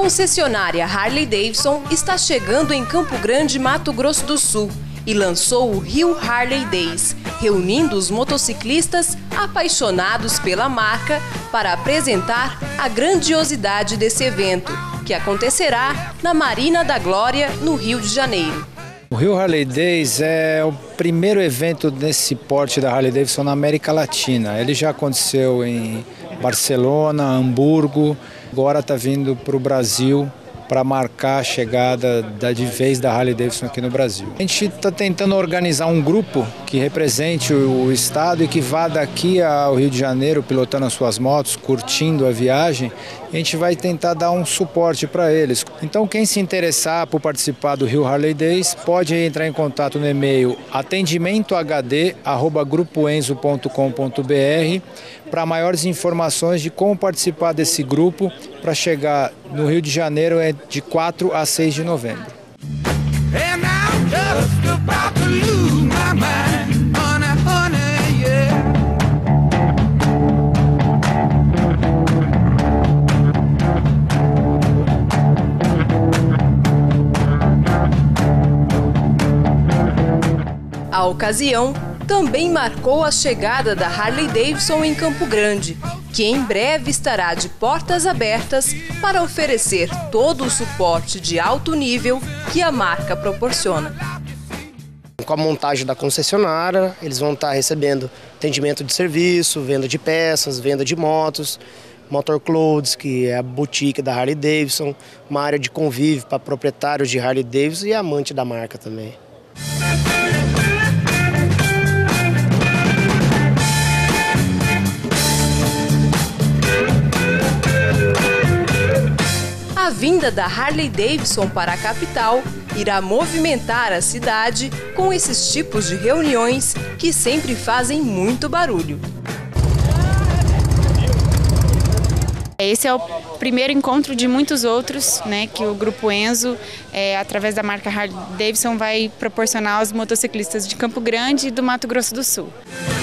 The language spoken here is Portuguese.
concessionária Harley-Davidson está chegando em Campo Grande, Mato Grosso do Sul e lançou o Rio Harley Days, reunindo os motociclistas apaixonados pela marca para apresentar a grandiosidade desse evento, que acontecerá na Marina da Glória, no Rio de Janeiro. O Rio Harley Days é o primeiro evento desse porte da Harley-Davidson na América Latina. Ele já aconteceu em Barcelona, Hamburgo, agora está vindo para o Brasil para marcar a chegada de vez da Harley-Davidson aqui no Brasil. A gente está tentando organizar um grupo que represente o estado e que vá daqui ao Rio de Janeiro pilotando as suas motos, curtindo a viagem. A gente vai tentar dar um suporte para eles. Então quem se interessar por participar do Rio Harley Days pode entrar em contato no e-mail atendimentohd@grupoenzo.com.br para maiores informações de como participar desse grupo para chegar no Rio de Janeiro de 4 a 6 de novembro. A ocasião também marcou a chegada da Harley-Davidson em Campo Grande, que em breve estará de portas abertas para oferecer todo o suporte de alto nível que a marca proporciona. Com a montagem da concessionária, eles vão estar recebendo atendimento de serviço, venda de peças, venda de motos, Motor Clothes, que é a boutique da Harley-Davidson, uma área de convívio para proprietários de Harley-Davidson e amante da marca também. A vinda da Harley-Davidson para a capital irá movimentar a cidade com esses tipos de reuniões que sempre fazem muito barulho. Esse é o primeiro encontro de muitos outros, né, que o Grupo Enzo, através da marca Harley-Davidson, vai proporcionar aos motociclistas de Campo Grande e do Mato Grosso do Sul.